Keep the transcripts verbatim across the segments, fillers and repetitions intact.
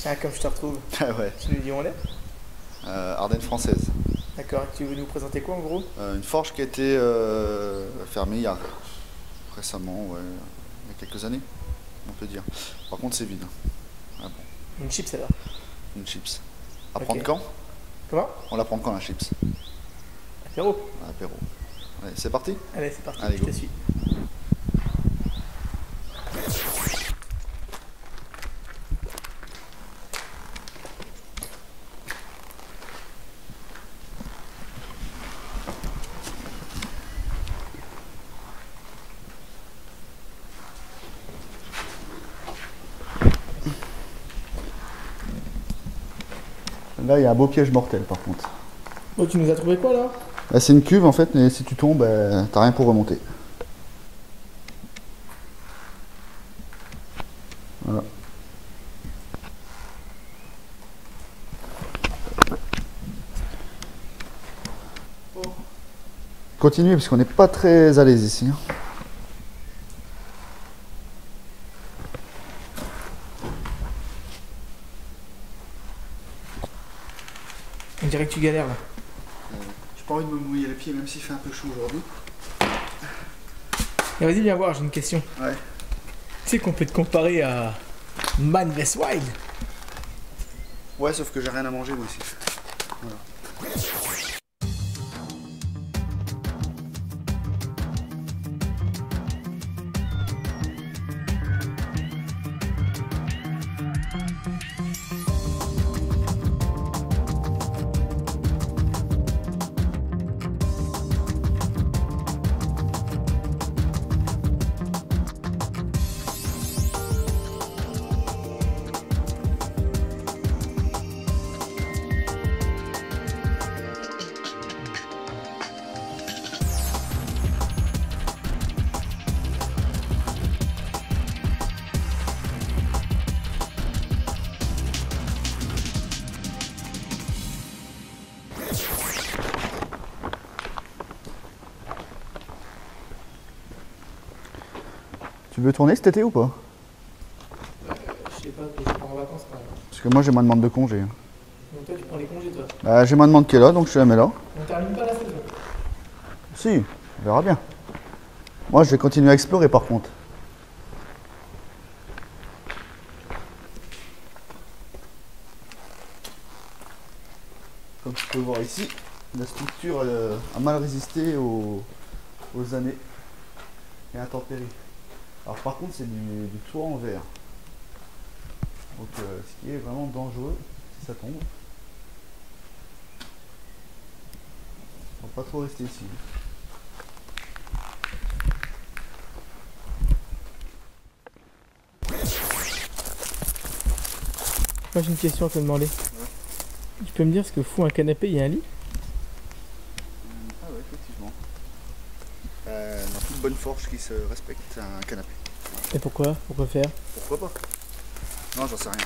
Ah, comme je te retrouve. Ah ouais. Tu nous dis où on est? Euh, Ardennes française. D'accord, tu veux nous présenter quoi en gros? Euh, une forge qui a été euh, fermée il y a récemment, ouais, il y a quelques années, on peut dire. Par contre, c'est vide. Ah bon. Une chips alors. Une chips. À Ok. prendre quand? Comment? On la prend quand la chips? Apéro. À apéro. Allez, c'est parti? Allez, c'est parti, Allez, je go. te suis. Là, il y a un beau piège mortel par contre. Bon, tu nous as trouvé quoi là? Là, c'est une cuve en fait, mais si tu tombes, euh, t'as rien pour remonter. Voilà. Continuez parce qu'on n'est pas très à l'aise ici. On dirait que tu galères là. J'ai pas envie de me mouiller les pieds même s'il fait un peu chaud aujourd'hui. Et vas-y, viens voir, j'ai une question. Ouais. Tu sais qu'on peut te comparer à Man vs Wild? Ouais, sauf que j'ai rien à manger moi ici. Voilà. Tu veux tourner cet été ou pas? euh, Je sais pas, je pars en vacances quand même. Parce que moi j'ai ma demande de congé. Donc toi, tu prends les congés toi. Bah, j'ai ma demande qui est là, donc je te la mets là. On termine pas la saison. Si, on verra bien. Moi je vais continuer à explorer par contre. Comme tu peux voir ici, la structure euh, a mal résisté aux, aux années et intempéries. Alors par contre c'est du, du toit en verre. Donc euh, ce qui est vraiment dangereux si ça tombe. On va pas trop rester ici. Moi j'ai une question à te demander. Ouais. Tu peux me dire ce que fout un canapé, il y a un lit? Ah ouais, effectivement. Euh, dans toute bonne forge qui se respecte, c'est un canapé. Et pourquoi? Pourquoi faire? Pourquoi pas? Non, j'en sais rien.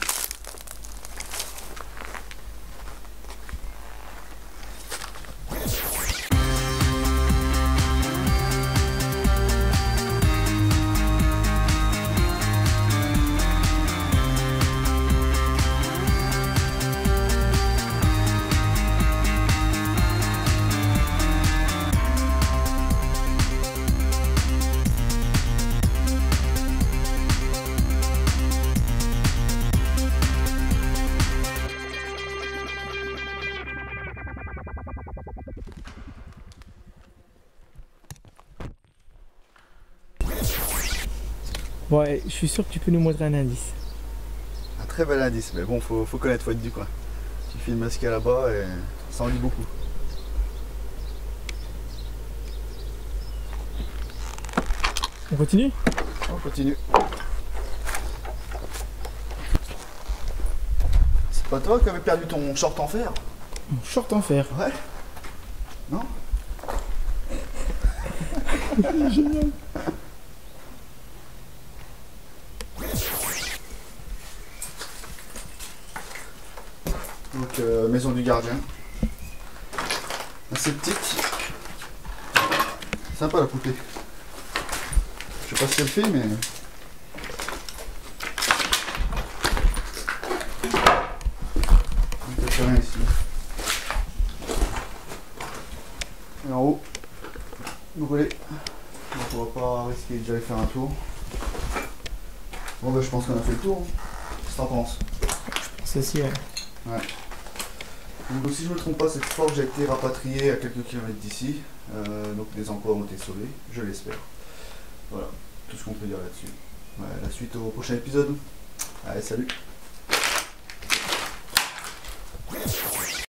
Ouais, je suis sûr que tu peux nous montrer un indice. Un très bel indice, mais bon, faut, faut connaître, faut être du coin. Tu filmes ce qu'il y a là-bas et ça en dit beaucoup. On continue? On continue. C'est pas toi qui avais perdu ton short en fer? Mon short en fer. Ouais. Non? Génial. Donc euh, maison du gardien. Assez petite. Sympa la poupée. Je sais pas ce qu'elle fait mais. Il ne fait rien ici. Et en haut, brûlé. Donc on va pas risquer d'aller faire un tour. Bon bah je pense qu'on a fait le tour. Qu'est-ce que t'en penses? C'est aussi, ouais. Ouais. Donc si je ne me trompe pas, cette fois que j'ai été rapatrié à quelques kilomètres d'ici. Euh, donc des emplois ont été sauvés, je l'espère. Voilà, tout ce qu'on peut dire là-dessus. Ouais, la suite au prochain épisode. Allez, salut!